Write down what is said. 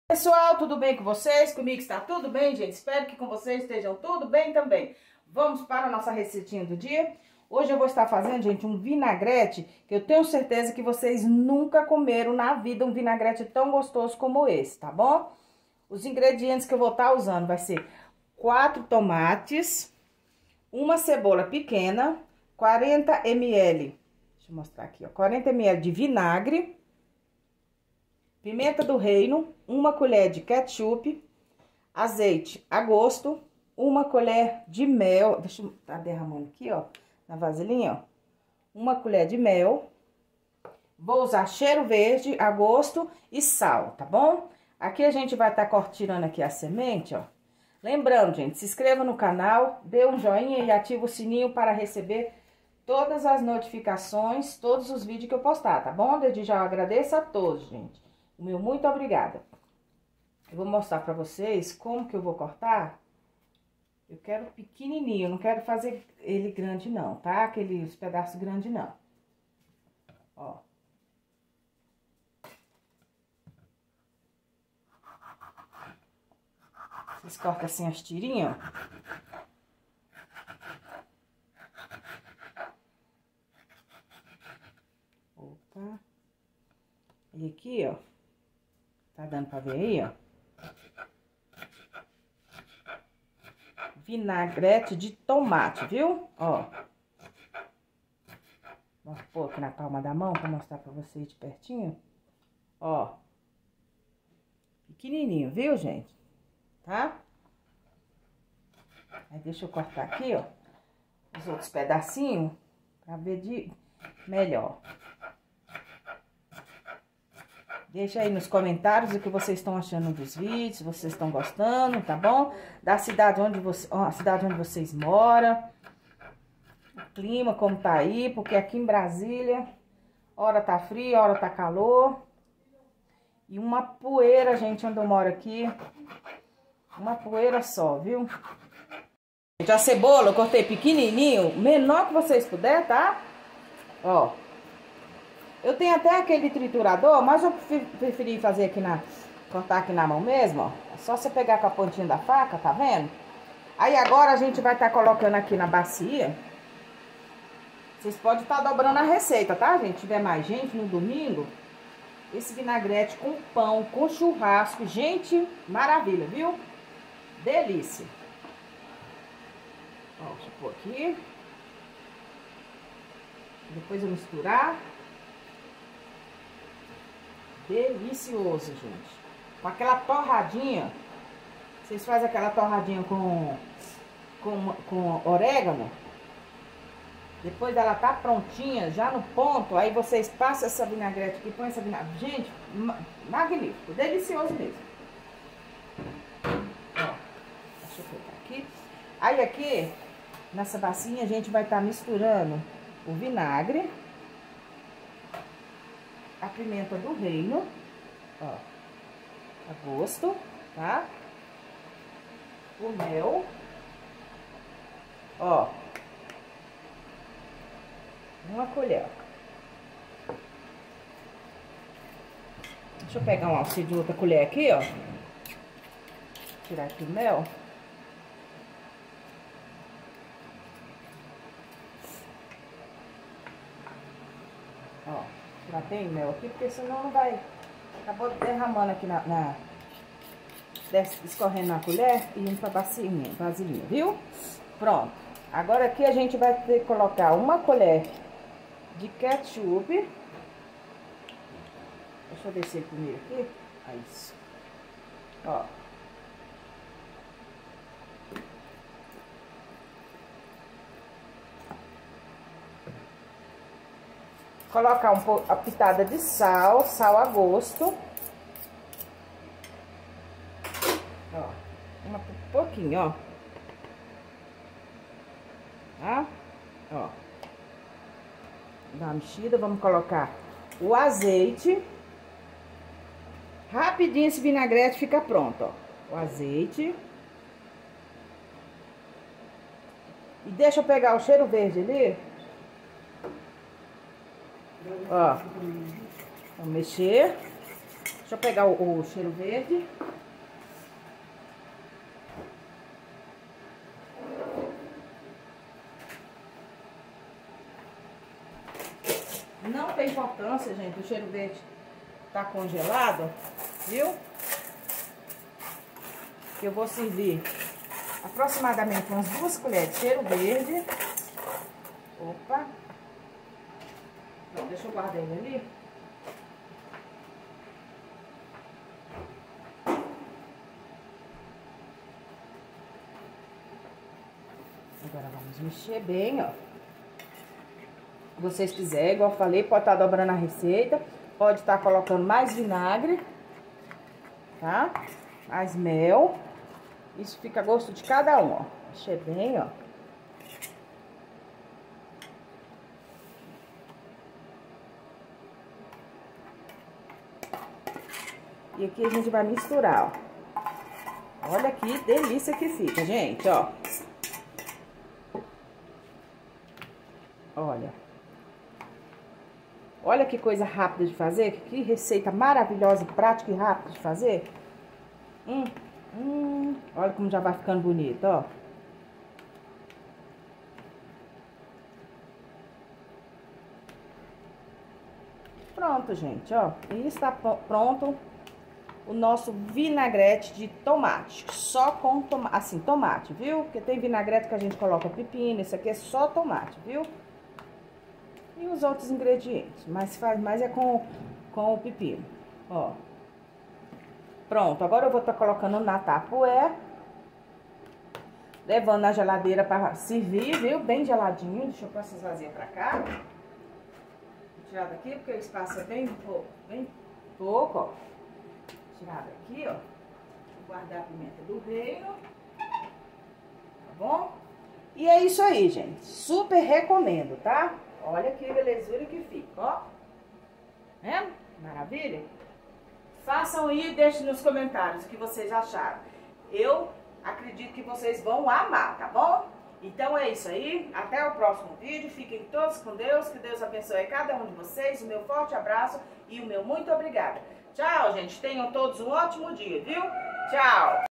Pessoal, tudo bem com vocês? Comigo está tudo bem, gente? Espero que com vocês estejam tudo bem também. Vamos para a nossa receitinha do dia. Hoje eu vou estar fazendo, gente, um vinagrete que eu tenho certeza que vocês nunca comeram na vida um vinagrete tão gostoso como esse, tá bom? Os ingredientes que eu vou estar usando vai ser 4 tomates, uma cebola pequena, 40 ml, deixa eu mostrar aqui, ó, 40 ml de vinagre, pimenta do reino, 1 colher de ketchup, azeite a gosto, 1 colher de mel, deixa eu tá derramando aqui, ó, na vasilhinha, ó, 1 colher de mel. Vou usar cheiro verde a gosto e sal, tá bom? Aqui a gente vai estar tirando aqui a semente, ó. Lembrando, gente, se inscreva no canal, dê um joinha e ativa o sininho para receber todas as notificações, todos os vídeos que eu postar, tá bom? Desde já eu agradeço a todos, gente. O meu muito obrigada. Eu vou mostrar pra vocês como que eu vou cortar. Eu quero pequenininho, não quero fazer ele grande não, tá? Aqueles pedaços grandes não. Ó. Vocês cortam assim as tirinhas, ó. Opa. E aqui, ó. Tá dando pra ver aí, ó. Vinagrete de tomate, viu? Ó. Vou pôr aqui na palma da mão pra mostrar pra vocês de pertinho. Ó. Pequenininho, viu, gente? Tá? Aí deixa eu cortar aqui, ó, os outros pedacinhos, pra ver de melhor. Deixa aí nos comentários o que vocês estão achando dos vídeos, se vocês estão gostando, tá bom? Da cidade onde a cidade onde vocês moram, o clima como tá aí, porque aqui em Brasília, hora tá frio, hora tá calor. E uma poeira, gente, onde eu moro aqui, uma poeira só, viu? Gente, a cebola eu cortei pequenininho, menor que vocês puderem, tá? Ó. Eu tenho até aquele triturador, mas eu preferi fazer aqui cortar aqui na mão mesmo, ó. É só você pegar com a pontinha da faca, tá vendo? Aí agora a gente vai estar colocando aqui na bacia. Vocês podem estar dobrando a receita, tá, gente? Se tiver mais gente no domingo, esse vinagrete com pão, com churrasco, gente, maravilha, viu? Delícia. Ó, deixa eu pôr aqui. Depois eu misturar. Delicioso, gente. Com aquela torradinha. Vocês fazem aquela torradinha com orégano. Depois dela tá prontinha, já no ponto, aí vocês passam essa vinagrete aqui, põe essa vinagrete. Gente, magnífico, delicioso mesmo. Ó, deixa eu colocar aqui. Aí aqui, nessa bacinha, a gente vai estar misturando o vinagre, a pimenta do reino, ó, a gosto, tá? O mel, ó. 1 colher. Deixa eu pegar um alcinho de outra colher aqui, ó. Tirar aqui o mel. Ó, já tem mel aqui, porque senão não vai... Acabou derramando aqui escorrendo na colher e indo pra vasilhinha, viu? Pronto. Agora aqui a gente vai ter que colocar 1 colher de ketchup. Deixa eu descer primeiro aqui. Aí, isso. Ó. Colocar a pitada de sal, sal a gosto. Ó, um pouquinho, ó. Tá? Ó. Dá uma mexida, vamos colocar o azeite. Rapidinho esse vinagrete fica pronto, ó. O azeite. E deixa eu pegar o cheiro verde ali. Ó. Vamos mexer. Deixa eu pegar o cheiro verde. Não tem importância, gente, o cheiro verde tá congelado, viu? Eu vou servir aproximadamente umas 2 colheres de cheiro verde. Opa! Então, deixa eu guardar ele ali. Agora vamos mexer bem, ó. Se vocês quiserem, igual eu falei, pode estar dobrando a receita. Pode estar colocando mais vinagre, tá? Mais mel. Isso fica a gosto de cada um, ó. Mexer bem, ó. E aqui a gente vai misturar, ó. Olha que delícia que fica, gente, ó. Olha. Olha que coisa rápida de fazer. Que receita maravilhosa, prática e rápida de fazer. Olha como já vai ficando bonito, ó. Pronto, gente, ó. E está pronto o nosso vinagrete de tomate. Só com tomate, assim, tomate, viu? Porque tem vinagrete que a gente coloca pepino, esse aqui é só tomate, viu? E os outros ingredientes, mas faz mais é com o pepino, ó. Pronto, agora eu vou estar colocando na tapué, levando na geladeira para servir, viu? Bem geladinho. Deixa eu pôr essas vasilhas pra cá. Vou tirar daqui porque o espaço é bem pouco, ó. Tirar daqui, ó. Vou guardar a pimenta do reino. Tá bom? E é isso aí, gente. Super recomendo, tá? Olha que belezura que fica, ó. Vendo? Maravilha? Façam aí e deixem nos comentários o que vocês acharam. Eu acredito que vocês vão amar, tá bom? Então é isso aí. Até o próximo vídeo. Fiquem todos com Deus. Que Deus abençoe cada um de vocês. O meu forte abraço e o meu muito obrigada. Tchau, gente. Tenham todos um ótimo dia, viu? Tchau.